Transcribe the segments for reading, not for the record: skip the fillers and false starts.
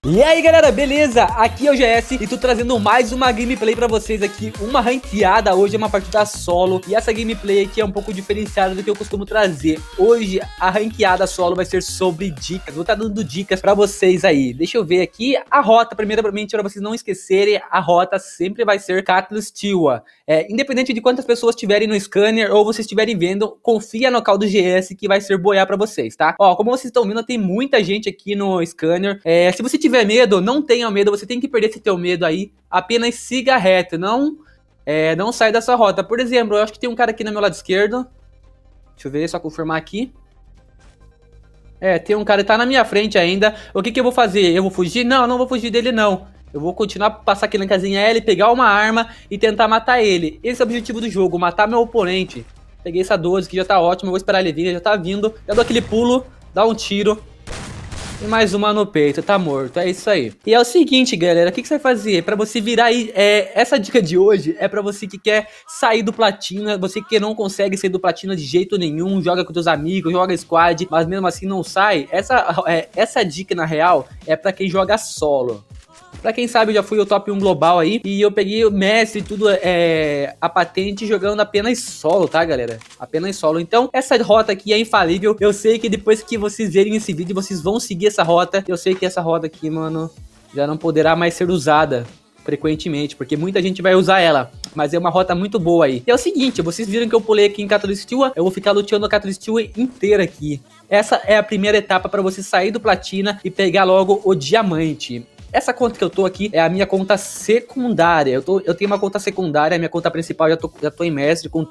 E aí galera, beleza? Aqui é o GS e tô trazendo mais uma gameplay pra vocês aqui, uma ranqueada. Hoje é uma partida solo e essa gameplay aqui é um pouco diferenciada do que eu costumo trazer. Hoje a ranqueada solo vai ser sobre dicas, vou estar dando dicas pra vocês aí. Deixa eu ver aqui a rota, primeiramente pra vocês não esquecerem, a rota sempre vai ser Catalyst Tiwa. Independente de quantas pessoas tiverem no scanner ou vocês estiverem vendo, confia no call do GS que vai ser boiar pra vocês, tá? Ó, como vocês estão vendo, tem muita gente aqui no scanner. Se você tiver medo, não tenha medo, você tem que perder esse teu medo aí, apenas siga reto, não sai dessa rota. Por exemplo, eu acho que tem um cara aqui no meu lado esquerdo, deixa eu ver, só confirmar aqui. Tem um cara que tá na minha frente ainda. O que que eu vou fazer? Eu vou fugir? Não, não vou fugir dele não. Eu vou continuar, passar aqui na casinha L, pegar uma arma e tentar matar ele. Esse é o objetivo do jogo, matar meu oponente. Peguei essa 12 que já tá ótimo, eu vou esperar ele vir, ele já tá vindo. Já dou aquele pulo, dá um tiro. E mais uma no peito, tá morto, é isso aí. E é o seguinte, galera, o que você vai fazer? Pra você virar aí, essa dica de hoje é pra você que quer sair do platina, você que não consegue sair do platina de jeito nenhum, joga com seus amigos, joga squad, mas mesmo assim não sai. Essa dica, na real, é pra quem joga solo. Pra quem sabe, eu já fui o top 1 global aí. E eu peguei o mestre e tudo, a patente jogando apenas solo, tá, galera? Apenas solo. Então, essa rota aqui é infalível. Eu sei que depois que vocês verem esse vídeo, vocês vão seguir essa rota. Eu sei que essa rota aqui, mano, já não poderá mais ser usada frequentemente, porque muita gente vai usar ela. Mas é uma rota muito boa aí. E é o seguinte, vocês viram que eu pulei aqui em Catalyst Tiwa, eu vou ficar luteando a Catalyst Tiwa inteira aqui. Essa é a primeira etapa pra você sair do platina e pegar logo o diamante. Essa conta que eu tô aqui é a minha conta secundária. Eu tenho uma conta secundária, a minha conta principal já tô em mestre com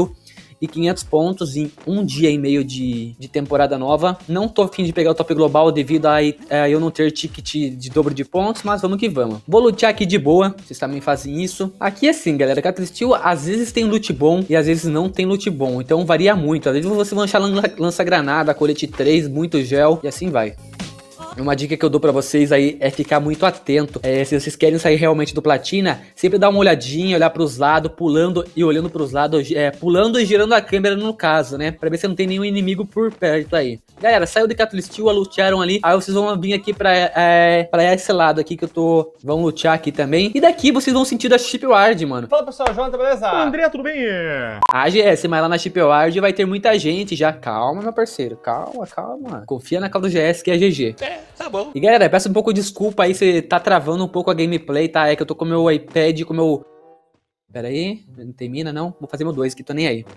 3.500 pontos em um dia e meio de temporada nova. Não tô a fim de pegar o top global devido a eu não ter ticket de dobro de pontos, mas vamos que vamos. Vou lutear aqui de boa, vocês também fazem isso. Aqui é assim, galera, Catalyst Tiwa às vezes tem loot bom e às vezes não tem loot bom, então varia muito. Às vezes você vai achar lança-granada, colete 3, muito gel e assim vai. Uma dica que eu dou pra vocês aí é ficar muito atento. Se vocês querem sair realmente do platina, sempre dá uma olhadinha, olhar pros lados, pulando e olhando pros lados, pulando e girando a câmera no caso, né? Pra ver se não tem nenhum inimigo por perto aí. Galera, saiu de Catalyst Tiwa, lutearam ali, aí vocês vão vir aqui pra esse lado aqui que eu tô... Vão lutear aqui também. E daqui vocês vão sentir da Shipyard, mano. Fala pessoal, Jonathan, beleza? André, tudo bem? GS, mas lá na Shipyard vai ter muita gente já. Calma, meu parceiro, calma. Confia na call do GS que é GG. Tá bom. E galera, peço um pouco de desculpa aí se tá travando um pouco a gameplay, tá? É que eu tô com o meu iPad, com o meu... Pera aí, não termina não? Vou fazer meu 2 que tô nem aí.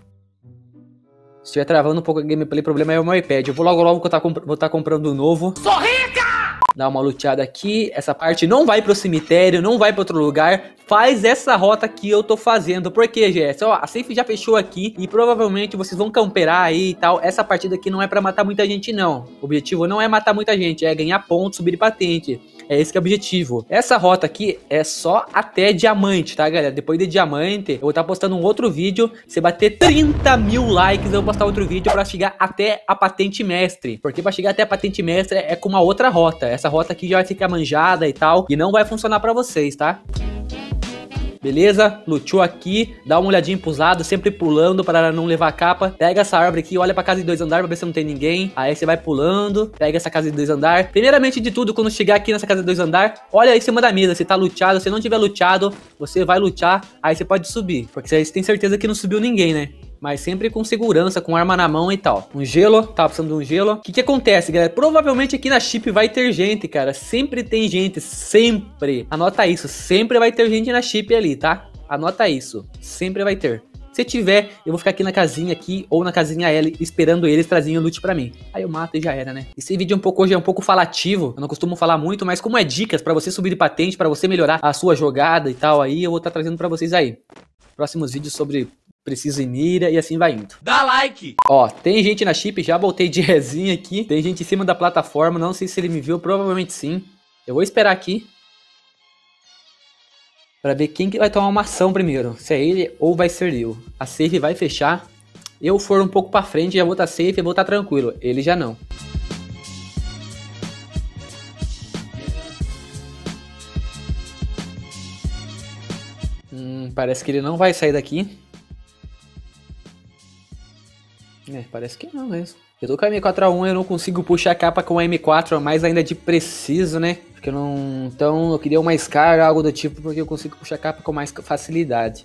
Se estiver travando um pouco a gameplay, o problema é o meu iPad. Eu vou logo que eu vou tá comprando um novo. Sou rica! Dá uma luteada aqui. Essa parte não vai pro cemitério, não vai pra outro lugar. Faz essa rota que eu tô fazendo. Por quê, GS? Ó, a safe já fechou aqui e provavelmente vocês vão camperar aí e tal. Essa partida aqui não é pra matar muita gente, não. O objetivo não é matar muita gente, é ganhar pontos, subir de patente. É esse que é o objetivo. Essa rota aqui é só até diamante, tá, galera? Depois de diamante, eu vou estar postando um outro vídeo. Se bater 30 mil likes, eu vou postar outro vídeo pra chegar até a patente mestre. Porque pra chegar até a patente mestre é com uma outra rota. Essa rota aqui já vai ficar manjada e tal. E não vai funcionar pra vocês, tá? Beleza? Luteou aqui, dá uma olhadinha pros lados, sempre pulando para não levar a capa. Pega essa árvore aqui, olha pra casa de 2 andares pra ver se não tem ninguém. Aí você vai pulando, pega essa casa de 2 andares. Primeiramente de tudo, quando chegar aqui nessa casa de 2 andares, olha aí em cima da mesa, se tá luteado. Se não tiver luteado, você vai lutear, aí você pode subir. Porque você tem certeza que não subiu ninguém, né? Mas sempre com segurança, com arma na mão e tal. Um gelo, tava precisando de um gelo. O que acontece, galera? Provavelmente aqui na chip vai ter gente, cara. Sempre tem gente, sempre. Anota isso, sempre vai ter gente na chip ali, tá? Anota isso, sempre vai ter. Se tiver, eu vou ficar aqui na casinha aqui ou na casinha L esperando eles trazerem o loot pra mim. Aí eu mato e já era, né? Esse vídeo hoje é um pouco falativo, eu não costumo falar muito, mas como é dicas pra você subir de patente, pra você melhorar a sua jogada e tal, aí eu vou estar trazendo pra vocês aí. Próximos vídeos sobre... Preciso em mira e assim vai indo. Dá like! Ó, tem gente na chip, já voltei de resinha aqui. Tem gente em cima da plataforma, não sei se ele me viu, provavelmente sim. Eu vou esperar aqui pra ver quem que vai tomar uma ação primeiro. Se é ele ou vai ser eu. A safe vai fechar. Eu for um pouco pra frente, já vou estar safe e vou estar tranquilo. Ele já não. Parece que ele não vai sair daqui. Parece que não mesmo. Eu tô com a M4A1, eu não consigo puxar a capa com a M4, mas ainda de preciso, né? Porque eu não... Então eu queria uma Scar, algo do tipo, porque eu consigo puxar a capa com mais facilidade.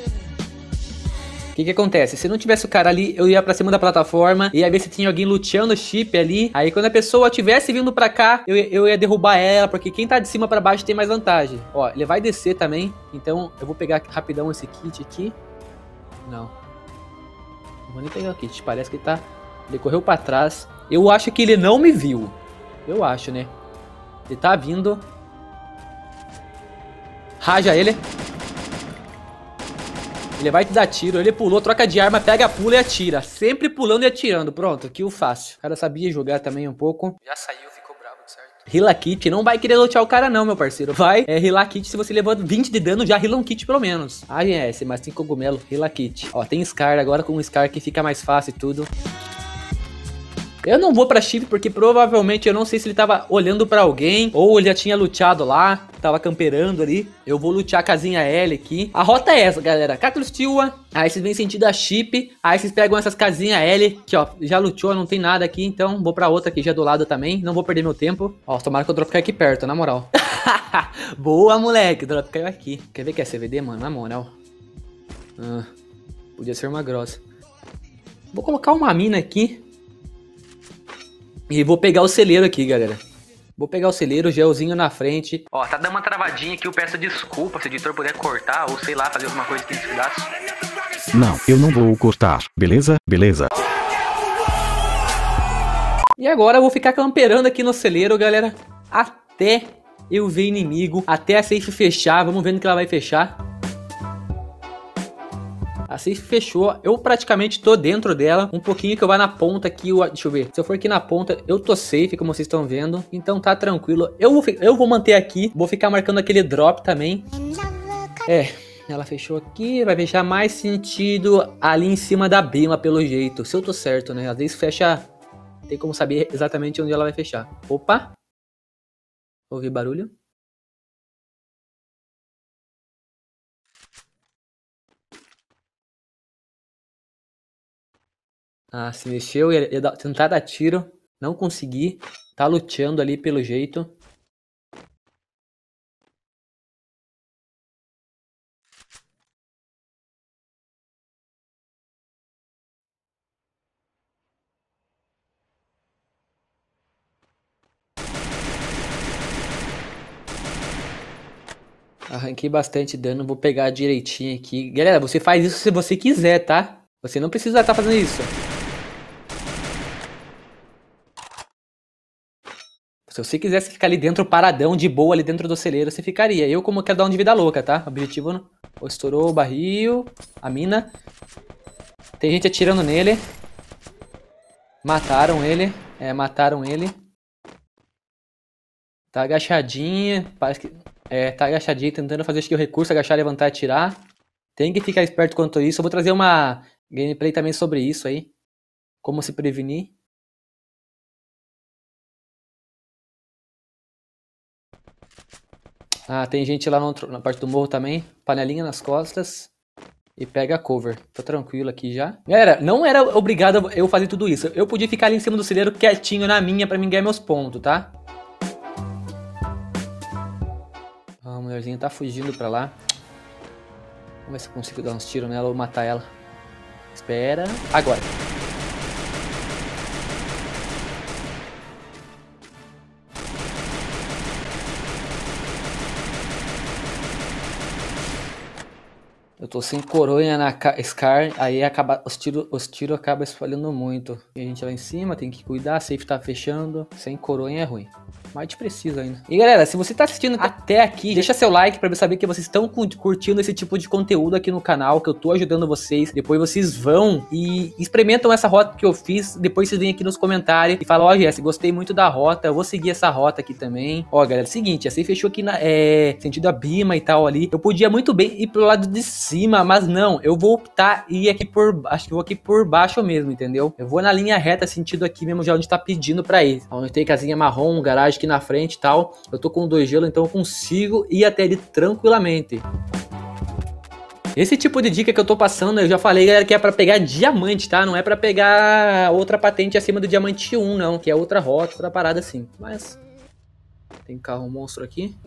O que acontece? Se não tivesse o cara ali, eu ia pra cima da plataforma, ia ver se tinha alguém luteando o chip ali. Aí quando a pessoa tivesse vindo pra cá, eu ia derrubar ela, porque quem tá de cima pra baixo tem mais vantagem. Ó, ele vai descer também, então eu vou pegar rapidão esse kit aqui. Não vou nem pegar o kit, parece que ele correu pra trás. Eu acho que ele não me viu. Eu acho, né? Ele tá vindo. Raja ele. Ele vai te dar tiro, ele pulou, troca de arma, pega, pula e atira. Sempre pulando e atirando, pronto, kill fácil. O cara sabia jogar também um pouco. Já saiu, ficou bravo, certo? Heal a kit, não vai querer lutear o cara não, meu parceiro. Vai heal a kit, se você levou 20 de dano, já heala um kit pelo menos. AGS, mas tem cogumelo, heal a kit. Ó, tem Scar, agora com o Scar que fica mais fácil e tudo. Eu não vou pra chip porque provavelmente eu não sei se ele tava olhando pra alguém ou ele já tinha luteado lá, tava camperando ali. Eu vou lutear a casinha L aqui. A rota é essa, galera. Catrustilwa, aí vocês vêm sentido a chip, aí vocês pegam essas casinhas L, que ó, já luteou, não tem nada aqui, então vou pra outra aqui já do lado também. Não vou perder meu tempo. Ó, tomara que o drop caia aqui perto, na moral. Boa, moleque, o drop caiu aqui. Quer ver que é CVD, mano? Na moral. Podia ser uma grossa. Vou colocar uma mina aqui. E vou pegar o celeiro aqui, galera. Vou pegar o celeiro, gelzinho na frente. Ó, tá dando uma travadinha aqui, eu peço desculpa se o editor puder cortar ou sei lá, fazer alguma coisa que nesse pedaço. Não, eu não vou cortar, beleza? Beleza. E agora eu vou ficar camperando aqui no celeiro, galera, até eu ver inimigo, até a safe fechar. Vamos vendo que ela vai fechar. A safe fechou, eu praticamente tô dentro dela. Um pouquinho que eu vá na ponta aqui, deixa eu ver. Se eu for aqui na ponta, eu tô safe, como vocês estão vendo. Então tá tranquilo. Eu vou manter aqui, vou ficar marcando aquele drop também. Ela fechou aqui, vai fechar mais sentido ali em cima da Bima, pelo jeito. Se eu tô certo, né? Às vezes fecha, tem como saber exatamente onde ela vai fechar. Opa! Ouvi barulho? Ah, se mexeu, ia tentar dar tiro. Não consegui. Tá luteando ali pelo jeito. Arranquei bastante dano, vou pegar direitinho aqui. Galera, você faz isso se você quiser, tá? Você não precisa estar fazendo isso. Se você quisesse ficar ali dentro, paradão, de boa, ali dentro do celeiro, você ficaria. Eu, como quero dar um de vida louca, tá? Objetivo não. Estourou o barril. A mina. Tem gente atirando nele. Mataram ele. Mataram ele. Tá agachadinha. Parece que... tá agachadinha, tentando fazer acho que o recurso, agachar, levantar e atirar. Tem que ficar esperto quanto a isso. Eu vou trazer uma gameplay também sobre isso aí. Como se prevenir. Ah, tem gente lá na parte do morro também. Panelinha nas costas. E pega a cover. Tô tranquilo aqui já. Galera, não era obrigado eu fazer tudo isso. Eu podia ficar ali em cima do celeiro quietinho na minha pra mim ganhar meus pontos, tá? A mulherzinha tá fugindo pra lá. Vamos ver se eu consigo dar uns tiros nela ou matar ela. Espera. Agora. Eu tô sem coronha na Scar, aí os tiros acabam espalhando muito. E a gente lá em cima tem que cuidar, a safe tá fechando. Sem coronha é ruim. Mas a gente precisa ainda. E galera, se você tá assistindo até aqui, deixa seu like pra eu saber que vocês estão curtindo esse tipo de conteúdo aqui no canal, que eu tô ajudando vocês. Depois vocês vão e experimentam essa rota que eu fiz. Depois vocês vêm aqui nos comentários e falam, ó, Jesse, gostei muito da rota, eu vou seguir essa rota aqui também. Ó, galera, é o seguinte, a safe fechou aqui na sentido a Bima e tal ali. Eu podia muito bem ir pro lado de cima, mas não, eu vou optar e ir aqui acho que eu vou aqui por baixo mesmo, entendeu? Eu vou na linha reta, sentido aqui mesmo, já onde tá pedindo pra ir. Onde tem casinha marrom, garagem aqui na frente e tal. Eu tô com 2 gelo, então eu consigo ir até ele tranquilamente. Esse tipo de dica que eu tô passando, eu já falei, galera, que é pra pegar diamante, tá? Não é pra pegar outra patente acima do diamante 1, não. Que é outra rota, outra parada assim. Mas... tem carro monstro aqui.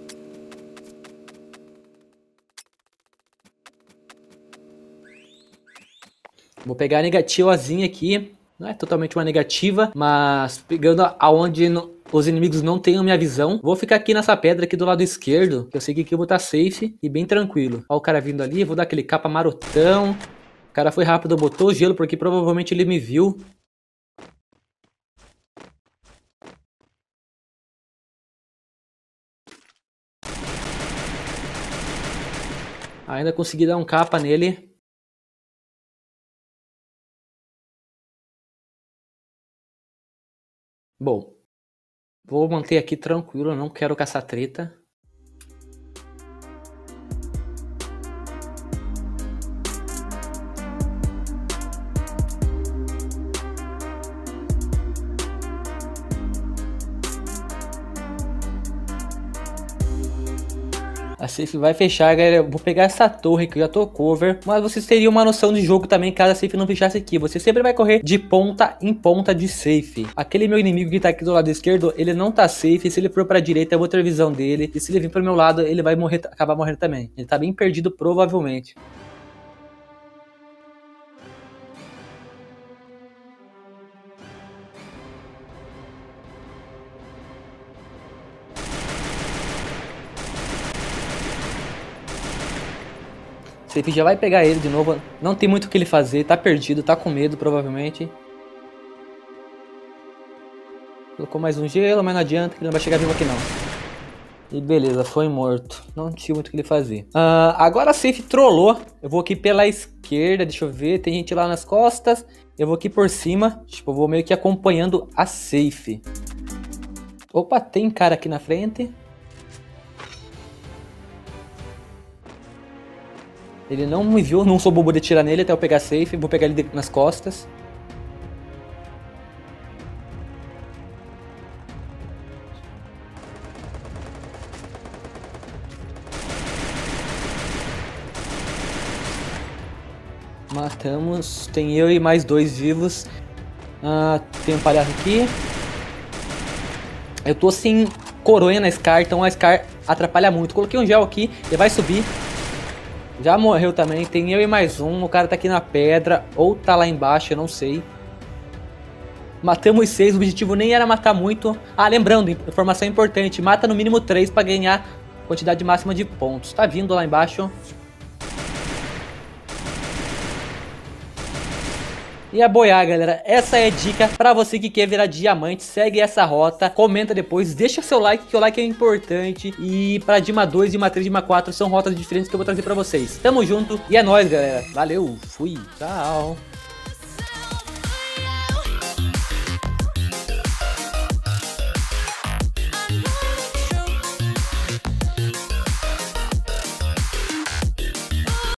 Vou pegar a negativazinha aqui. Não é totalmente uma negativa, mas pegando aonde os inimigos não tenham minha visão. Vou ficar aqui nessa pedra aqui do lado esquerdo, que eu sei que aqui eu vou estar safe e bem tranquilo. Ó o cara vindo ali, vou dar aquele capa marotão. O cara foi rápido, botou o gelo porque provavelmente ele me viu. Ainda consegui dar um capa nele. Bom, vou manter aqui tranquilo, não quero caçar treta. A safe vai fechar, galera. Eu vou pegar essa torre que eu já tô cover. Mas vocês teriam uma noção de jogo também caso a safe não fechasse aqui. Você sempre vai correr de ponta em ponta de safe. Aquele meu inimigo que tá aqui do lado esquerdo, ele não tá safe. Se ele for pra direita, eu vou ter visão dele. E se ele vir pro meu lado, ele vai morrer, acabar morrendo também. Ele tá bem perdido, provavelmente. Safe já vai pegar ele de novo. Não tem muito o que ele fazer. Tá perdido, tá com medo, provavelmente. Colocou mais um gelo, mas não adianta que ele não vai chegar vivo aqui não. E beleza, foi morto. Não tinha muito o que ele fazer. Agora a safe trollou. Eu vou aqui pela esquerda, deixa eu ver. Tem gente lá nas costas. Eu vou aqui por cima. Tipo, eu vou meio que acompanhando a safe. Opa, tem cara aqui na frente. Ele não me viu, não sou bobo de atirar nele até eu pegar safe. Vou pegar ele nas costas. Matamos. Tem eu e mais 2 vivos. Tem um palhaço aqui. Eu tô sem coronha na Scar, então a Scar atrapalha muito. Coloquei um gel aqui, ele vai subir. Já morreu também, tem eu e mais um. O cara tá aqui na pedra, ou tá lá embaixo, eu não sei. Matamos 6, o objetivo nem era matar muito. Lembrando, informação importante, mata no mínimo 3 pra ganhar quantidade máxima de pontos. Tá vindo lá embaixo. E a boiar, galera, essa é a dica pra você que quer virar diamante. Segue essa rota, comenta depois, deixa seu like, que o like é importante. E pra Dima 2, Dima 3, Dima 4 são rotas diferentes que eu vou trazer pra vocês. Tamo junto e é nóis, galera. Valeu, fui, tchau.